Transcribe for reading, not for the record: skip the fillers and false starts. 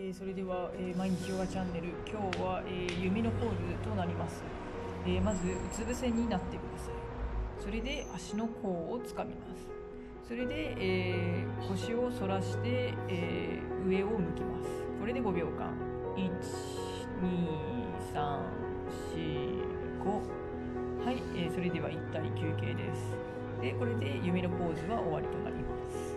それでは、毎日ヨガチャンネル、今日は、弓のポーズとなります。まずうつ伏せになってください。それで足の甲をつかみます。それで、腰を反らして、上を向きます。これで5秒間。1、2、3、4、5。はい、それでは一旦休憩です。で、これで弓のポーズは終わりとなります。